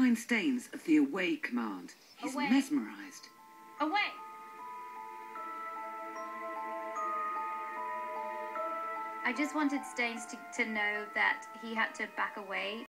remind Staines of the away command. He's Away. mesmerised. Away! I just wanted Staines to know that he had to back away.